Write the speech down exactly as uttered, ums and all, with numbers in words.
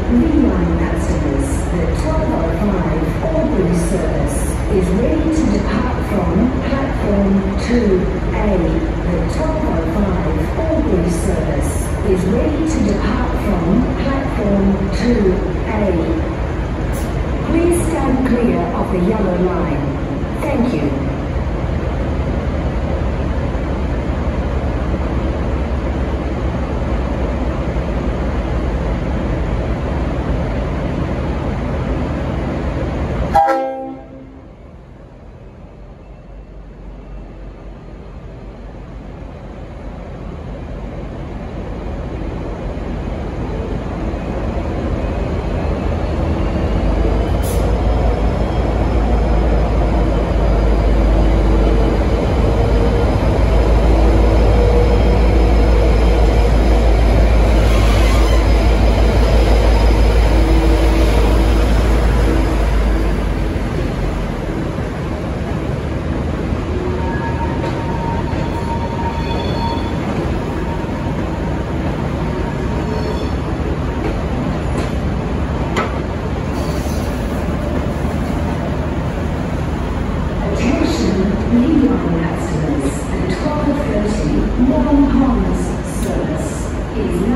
Line customers, the twelve oh five Albury service is ready to depart from platform two A. The twelve oh five Albury service is ready to depart from platform two A. Please stand clear of the yellow line. Thank you. Line customers, the twelve thirty Morning Commerce service is